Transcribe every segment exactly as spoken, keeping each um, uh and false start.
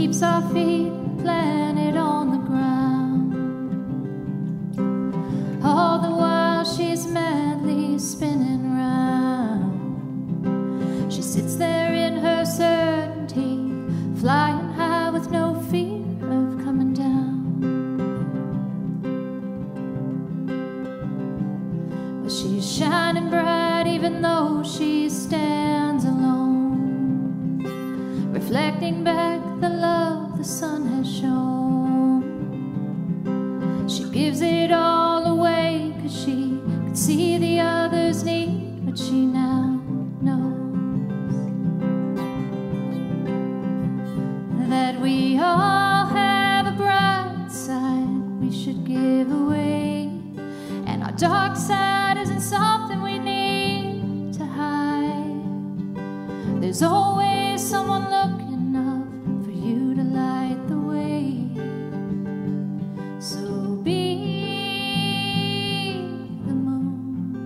keeps our feet planted on the ground. All the while she's madly spinning round. She sits there in her certainty, flying high with no fear of coming down. But she's shining bright even though she stands alone, reflecting back the love the sun has shown. She gives it all away 'cause she could see the others need what she now knows. That we all have a bright side we should give away, and our dark side isn't something we need to hide. There's always someone looking up for you to light the way. So be the moon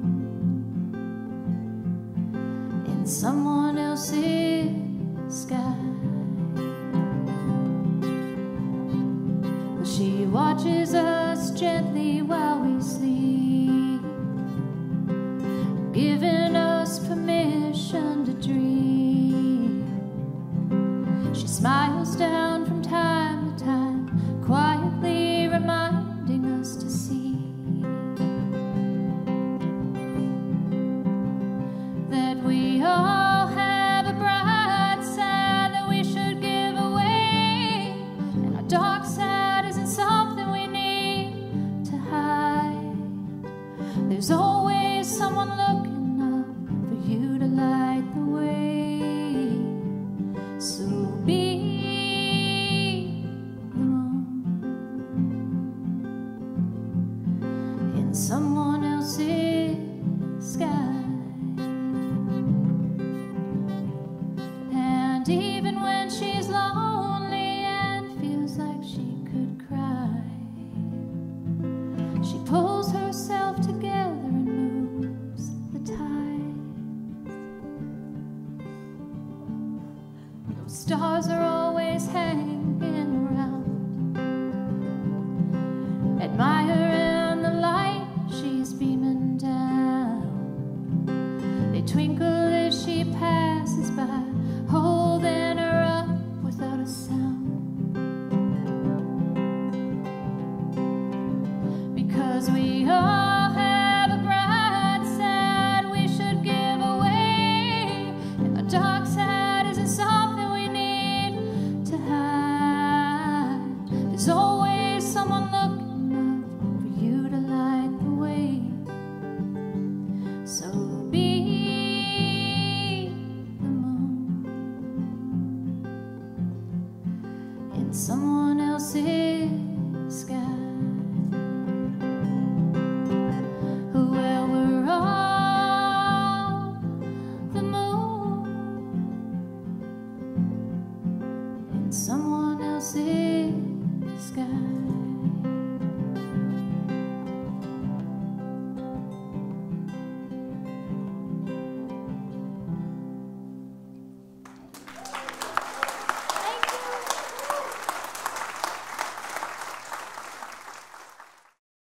in someone else's sky. She watches us gently while we sleep, giving us permission to dream. She smiles down from time to time, quietly reminding us to see that we all have a bright side that we should give away, and our dark side isn't something we need to hide. There's always someone looking up for you to light the way. So be the moon in someone else's sky. And even when she's lonely and feels like she could cry, she pulls herself together and moves the tide. Those stars are always hanging around. Admire in the light she's beaming down. They twinkle as she passes by, holding her up without a sound. Because we all have a bright side we should give away, and the dark side isn't something we need to hide. There's always someone